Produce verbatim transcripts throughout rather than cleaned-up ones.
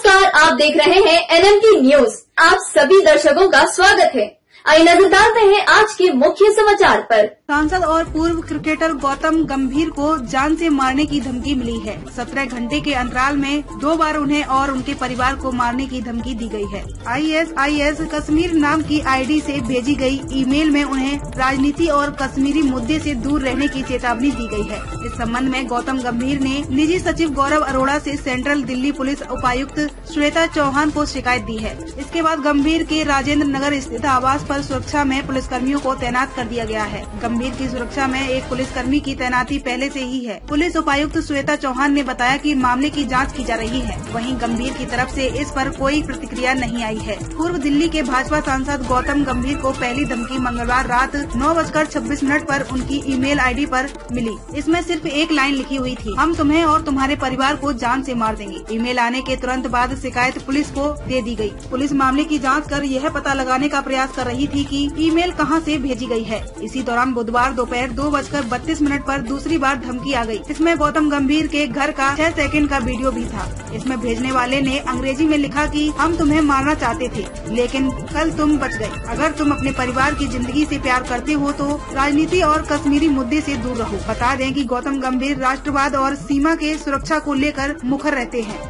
नमस्कार, आप देख रहे हैं एनएमटी न्यूज। आप सभी दर्शकों का स्वागत है। आइए नजर डालते हैं आज के मुख्य समाचार पर। सांसद और पूर्व क्रिकेटर गौतम गंभीर को जान से मारने की धमकी मिली है। सत्रह घंटे के अंतराल में दो बार उन्हें और उनके परिवार को मारने की धमकी दी गई है। I S I S Kashmir नाम की आईडी से भेजी गई ईमेल में उन्हें राजनीति और कश्मीरी मुद्दे से दूर रहने की चेतावनी दी गई है। इस संबंध में गौतम गंभीर ने निजी सचिव गौरव अरोड़ा से सेंट्रल दिल्ली पुलिस उपायुक्त श्वेता चौहान को शिकायत दी है। इसके बाद गंभीर के राजेंद्र नगर स्थित आवास पर सुरक्षा में पुलिसकर्मियों को तैनात कर दिया गया है। गंभीर की सुरक्षा में एक पुलिसकर्मी की तैनाती पहले से ही है। पुलिस उपायुक्त श्वेता चौहान ने बताया कि मामले की जांच की जा रही है। वहीं गंभीर की तरफ से इस पर कोई प्रतिक्रिया नहीं आई है। पूर्व दिल्ली के भाजपा सांसद गौतम गंभीर को पहली धमकी मंगलवार रात नौ बजकर छब्बीस मिनट पर उनकी ईमेल आईडी पर मिली। इसमें सिर्फ एक लाइन लिखी हुई थी, हम तुम्हें और तुम्हारे परिवार को जान से मार देंगे। ईमेल आने के तुरंत बाद शिकायत पुलिस को दे दी गई। पुलिस मामले की जाँच कर यह पता लगाने का प्रयास कर रही थी कि ईमेल कहां से भेजी गई है। इसी दौरान बुधवार दोपहर दो बजकर बत्तीस मिनट पर दूसरी बार धमकी आ गई। इसमें गौतम गंभीर के घर का छह सेकंड का वीडियो भी था। इसमें भेजने वाले ने अंग्रेजी में लिखा कि हम तुम्हें मारना चाहते थे, लेकिन कल तुम बच गए। अगर तुम अपने परिवार की जिंदगी से प्यार करते हो तो राजनीति और कश्मीरी मुद्दे से दूर रहो। बता दें कि गौतम गंभीर राष्ट्रवाद और सीमा के सुरक्षा को लेकर मुखर रहते हैं।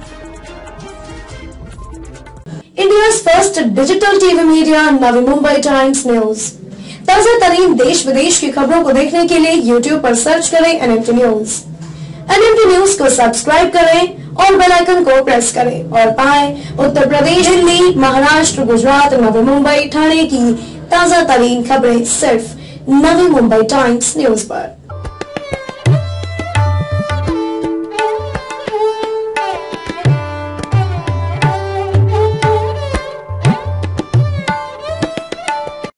India's first digital TV media Navi Mumbai times news. ताजा तरीन देश विदेश की खबरों को देखने के लिए YouTube पर सर्च करें एनएमटी न्यूज। एनएमटी न्यूज को सब्सक्राइब करें और बेल आइकन को प्रेस करें और पाएं उत्तर प्रदेश, दिल्ली, महाराष्ट्र, गुजरात, नवी मुंबई, ठाणे की ताजा तरीन खबरें सिर्फ नवी मुंबई टाइम्स न्यूज पर।